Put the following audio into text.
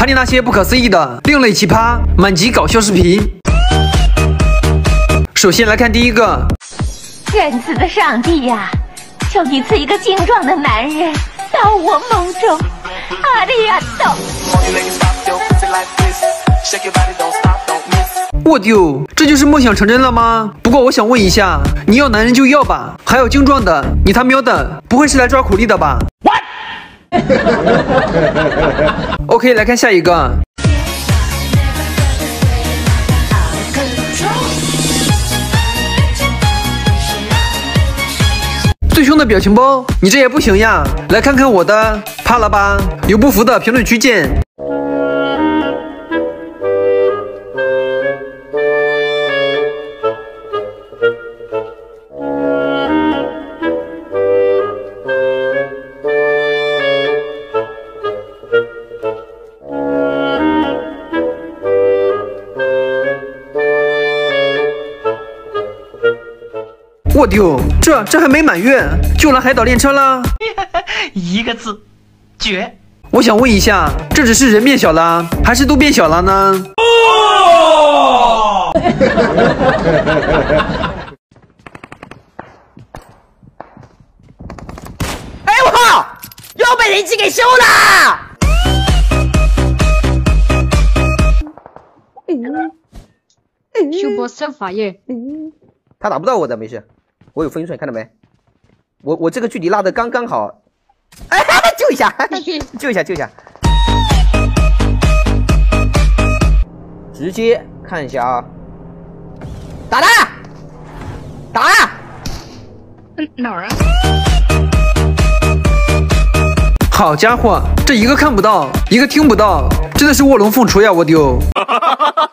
里那些不可思议的另类奇葩满级搞笑视频。首先来看第一个。 仁慈的上帝呀，求你赐一个精壮的男人到我梦中。阿里亚多。 我丢，这就是梦想成真了吗？不过我想问一下，你要男人就要吧，还要精壮的，你他喵的，不会是来抓苦力的吧 ？OK， 来看下一个。最凶的表情包，你这也不行呀！来看看我的，怕了吧？有不服的评论区见。我丢，这还没满月，就来海岛练车了？ 一个字，绝！ 我想问一下，这只是人变小了，还是都变小了呢？哦！ 哎我靠，又被人机给修了！ 修波生法耶。 他打不到我的，没事，我有分寸，看到没？我这个距离拉的刚刚好，哎，救一下，救一下，救一下，直接看一下啊，打他，打！ 哪儿啊？ 好家伙，这一个看不到，一个听不到，真的是卧龙凤雏呀！我丢。